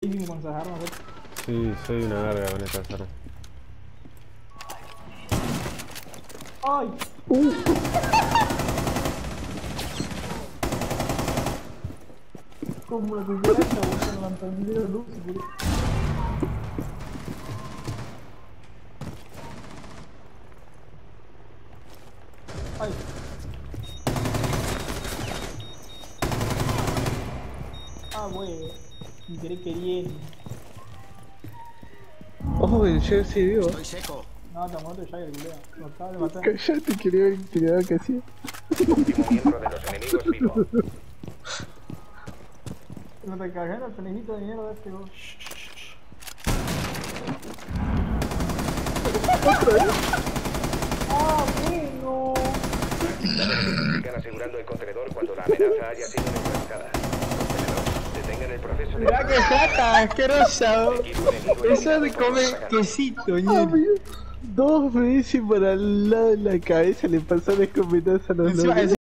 con esas armas. Sí, soy una verga con estas armas. ¡Ay! Como la cucaracha, con la antena de luz, boludo. ¡Ay! Ah, wey. Sin querer queriendo. Ojo, yo sí vivo. Estoy seco. No, te muerto ya, el culeo. Lo acabo de matar. Callate, quería ver el tirador que hacía. Último miembro de los enemigos vivo. No te cagué en el penejito de mierda este, vos. ¡Ah, bueno! Sigan asegurando el contenedor cuando la amenaza haya sido neutralizada. Contenedor, detengan el proceso de... Mirá que jata, asquerosa. Equipo enemigo Eso de eliminado. comer quesito, ñero. Dos veces para el lado de la cabeza le pasó la escopetazo a los Encima, lobos.